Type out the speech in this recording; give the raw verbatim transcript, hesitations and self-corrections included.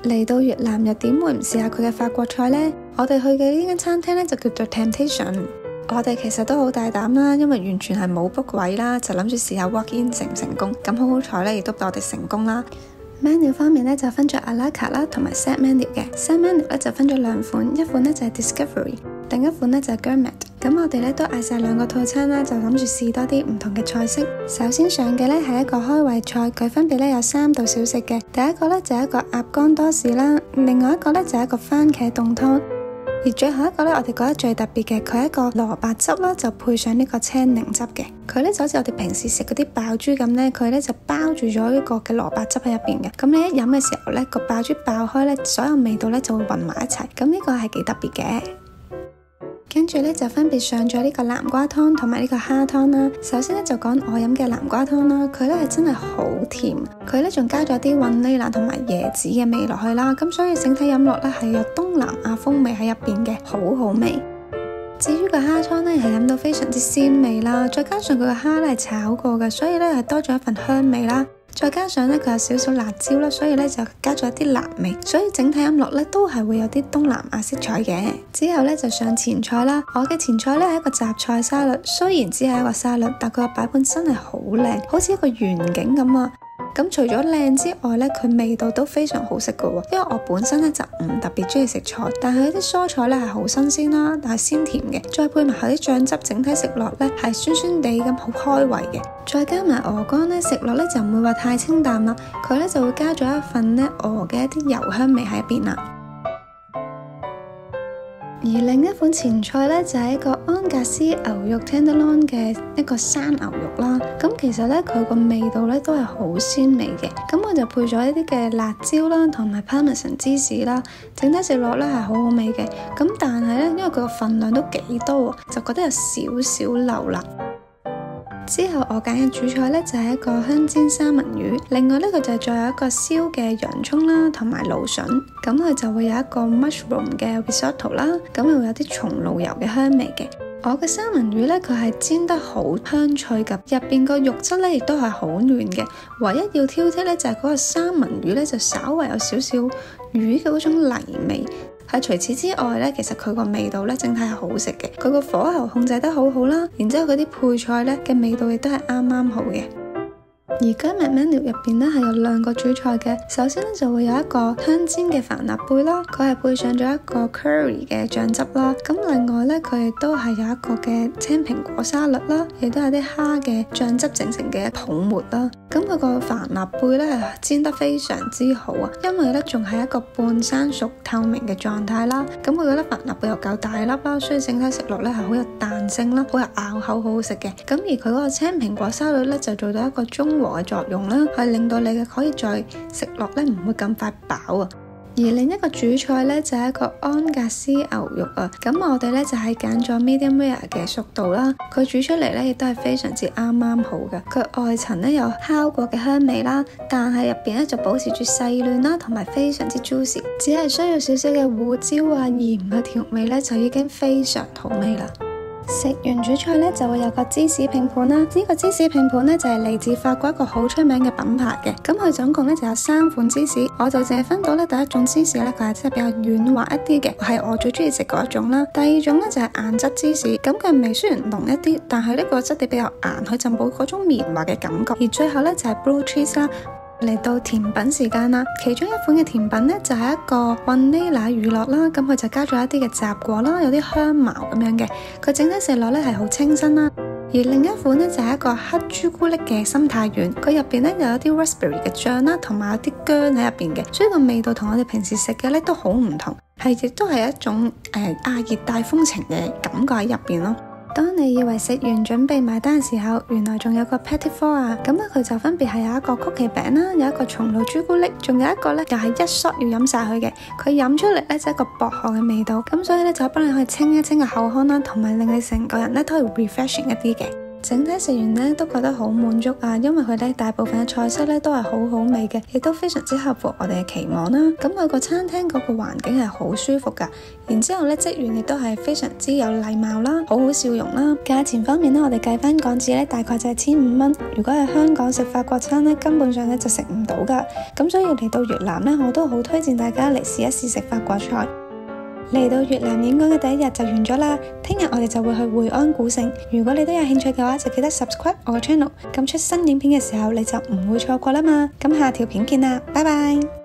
嚟到越南又點會唔試下佢嘅法國菜呢？我哋去嘅呢間餐廳咧就叫做 Temptation。我哋其實都好大膽啦，因為完全係冇 book 位啦，就諗住試下 walk in 成唔成功。咁好好彩咧，亦都俾我哋成功啦。menu 方面咧就分咗 à la carte 啦，同埋 set menu 嘅。set menu 咧就分咗兩款，一款咧就係 Discovery， 另一款咧就係 Gourmet。咁我哋咧都嗌晒兩個套餐啦，就諗住試多啲唔同嘅菜式。首先上嘅咧係一個開胃菜，佢分別咧有三道小食嘅。第一個咧就係一個鴨肝多士啦，另外一個咧就係一個番茄凍湯。而最後一個咧，我哋覺得最特別嘅，佢係一個蘿蔔汁啦，就配上呢個青檸汁嘅。佢咧就好似我哋平時食嗰啲爆珠咁咧，佢咧就包住咗呢個嘅蘿蔔汁喺入邊嘅。咁你一飲嘅時候咧，個爆珠爆開咧，所有味道咧就會混埋一齊。咁呢個係幾特別嘅。跟住咧就分別上咗呢個南瓜湯同埋呢個蝦湯啦。首先咧就講我飲嘅南瓜湯啦，佢咧係真係好甜，佢咧仲加咗啲雲呢拿同埋椰子嘅味落去啦，咁所以整體飲落咧係有東南亞風味喺入邊嘅，好好味。至於個蝦湯咧係飲到非常之鮮味啦，再加上佢個蝦咧係炒過嘅，所以咧係多咗一份香味啦。再加上咧佢有少少辣椒啦，所以咧就加咗一啲辣味，所以整體飲落咧都係會有啲東南亞色彩嘅。之後咧就上前菜啦，我嘅前菜咧係一個雜菜沙律，雖然只係一個沙律，但佢個擺盤真係好靚，好似一個園景咁啊。咁除咗靚之外咧，佢味道都非常好食噶喎。因為我本身咧就唔特別中意食菜，但係啲蔬菜咧係好新鮮啦，但係鮮甜嘅，再配埋佢啲醬汁，整體食落咧係酸酸地咁，好開胃嘅。再加埋鵝肝咧，食落咧就唔會話太清淡啦，佢咧就會加咗一份咧鵝嘅一啲油香味喺入邊啦。而另一款前菜咧就係、是、一個安格斯牛肉 tenderloin 嘅一個生牛肉啦。咁其實咧佢個味道咧都係好鮮味嘅。咁我就配咗一啲嘅辣椒啦，同埋 parmesan 芝士啦，整體食落咧係好好味嘅。咁但係咧，因為佢個份量都幾多，就覺得有少少漏啦。之後我揀嘅主菜咧就係、是、一個香煎三文魚，另外咧佢就再有一個燒嘅洋蔥啦，同埋蘆筍，咁佢就會有一個 mushroom 嘅 risotto 啦，咁會有啲松露油嘅香味嘅。我嘅三文魚咧佢係煎得好香脆㗎，入邊個肉質咧亦都係好嫩嘅，唯一要挑剔咧就係、是、嗰個三文魚咧就稍為有少少魚嘅嗰種泥味。係除此之外咧，其實佢個味道咧整體係好食嘅，佢個火候控制得好好啦，然之後嗰啲配菜咧嘅味道亦都係啱啱好嘅。而今日 menu 入邊咧係有兩個主菜嘅，首先咧就會有一個香煎嘅帆立貝啦，佢係配上咗一個 curry 嘅醬汁啦，咁另外咧佢亦都係有一個嘅青蘋果沙律啦，亦都有啲蝦嘅醬汁整成嘅泡沫啦。咁佢個帆立貝咧係煎得非常之好啊，因為咧仲係一個半生熟透明嘅狀態啦，咁佢覺得帆立貝又夠大粒啦，所以整體食落咧係好有彈性啦，好有咬口，好好食嘅。咁而佢嗰個青蘋果沙律咧就做到一個中和嘅作用啦，係令到你嘅可以再食落咧唔會咁快飽啊。而另一個主菜咧就係、是、一個安格斯牛肉啊，咁我哋咧就係揀咗 medium rare 嘅熟度啦，佢煮出嚟咧亦都係非常之啱啱好嘅，佢外層咧有烤過嘅香味啦，但係入邊咧就保持住細嫩啦，同埋非常之 juicy， 只係需要少少嘅胡椒啊鹽嘅調味咧就已經非常好味啦。食完主菜咧就會有個芝士拼盤啦，呢、這個芝士拼盤咧就係、是、嚟自法國一個好出名嘅品牌嘅，咁佢總共咧就有三款芝士，我就淨係分到咧第一種芝士咧佢係真係比較軟滑一啲嘅，係我最中意食嗰一種啦。第二種咧就係、是、硬質芝士，咁佢味雖然濃一啲，但係呢個質地比較硬，佢就冇嗰種綿滑嘅感覺。而最後咧就係、是、blue cheese 啦。嚟到甜品時間啦，其中一款嘅甜品咧就係、是、一個雲呢拿乳酪啦，咁佢就加咗一啲嘅雜果啦，有啲香茅咁樣嘅，佢整體食落咧係好清新啦。而另一款咧就係、是、一個黑朱古力嘅心太軟，佢入邊咧又有啲 raspberry 嘅醬啦，同埋有啲薑喺入邊嘅，所以個味道同我哋平時食嘅咧都好唔同，係亦都係一種誒亞熱帶風情嘅感覺喺入邊咯。當你以為食完準備埋單嘅時候，原來仲有個 petit four 啊，咁咧佢就分別係有一個曲奇餅啦，有一個松露朱古力，仲有一個咧就係一 shot 要飲晒佢嘅，佢飲出嚟咧就係一個薄荷嘅味道，咁所以咧就幫你可以清一清個口腔啦，同埋令你成個人咧都係 refreshing 一啲嘅。 整體食完呢都覺得好滿足啊，因為佢呢大部分嘅菜式呢都係好好味嘅，亦都非常之合乎我哋嘅期望啦。咁佢個餐廳嗰個環境係好舒服噶，然之後呢職員亦都係非常之有禮貌啦，好好笑容啦。價錢方面呢，我哋計翻港紙呢大概就係千五蚊。如果喺香港食法國餐呢，根本上呢就食唔到噶。咁所以嚟到越南呢，我都好推薦大家嚟試一試食法國菜。嚟到越南演講嘅第一日就完咗啦，聽日我哋就會去會安古城。如果你都有興趣嘅話，就記得 subscribe 我嘅 channel，咁出新影片嘅時候你就唔會錯過啦嘛。咁下條片見啦，拜拜。